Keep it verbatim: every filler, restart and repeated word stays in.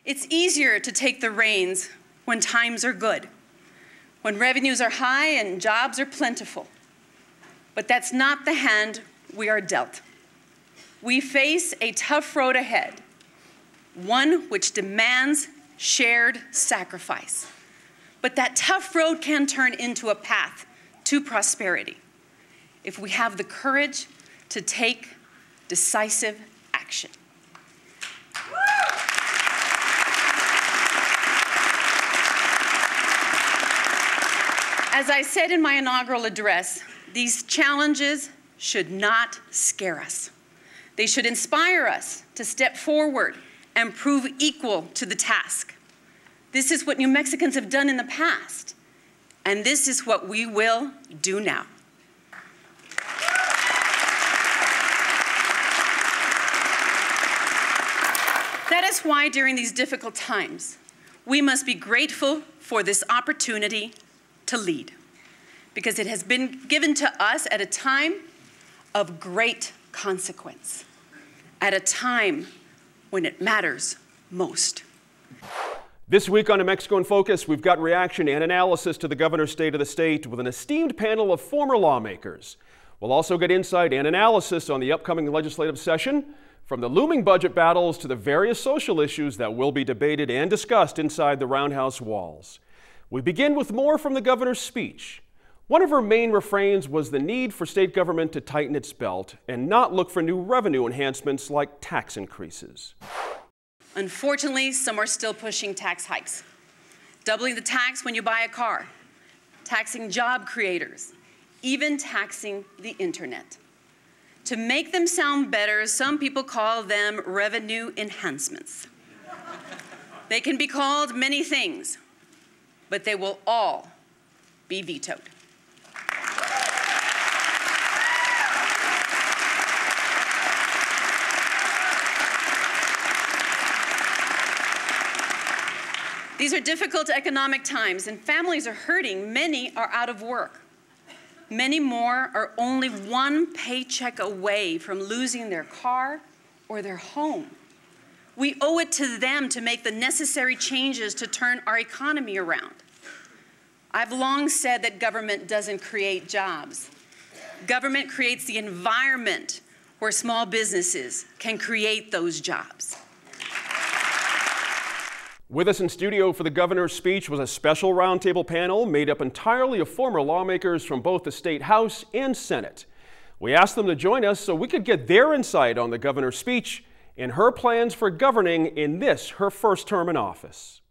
It's easier to take the reins when times are good, when revenues are high and jobs are plentiful. But that's not the hand we are dealt. We face a tough road ahead, one which demands shared sacrifice. But that tough road can turn into a path to prosperity if we have the courage to take decisive action. As I said in my inaugural address, these challenges should not scare us. They should inspire us to step forward and prove equal to the task. This is what New Mexicans have done in the past, and this is what we will do now. That is why during these difficult times, we must be grateful for this opportunity to lead, because it has been given to us at a time of great consequence, at a time when it matters most. This week on New Mexico in Focus, we've got reaction and analysis to the governor's state of the state with an esteemed panel of former lawmakers. We'll also get insight and analysis on the upcoming legislative session, from the looming budget battles to the various social issues that will be debated and discussed inside the Roundhouse walls. We begin with more from the governor's speech. One of her main refrains was the need for state government to tighten its belt and not look for new revenue enhancements like tax increases. Unfortunately, some are still pushing tax hikes, doubling the tax when you buy a car, taxing job creators, even taxing the internet. To make them sound better, some people call them revenue enhancements. They can be called many things, but they will all be vetoed. These are difficult economic times, and families are hurting. Many are out of work. Many more are only one paycheck away from losing their car or their home. We owe it to them to make the necessary changes to turn our economy around. I've long said that government doesn't create jobs. Government creates the environment where small businesses can create those jobs. With us in studio for the governor's speech was a special roundtable panel made up entirely of former lawmakers from both the State House and Senate. We asked them to join us so we could get their insight on the governor's speech and her plans for governing in this, her first term in office.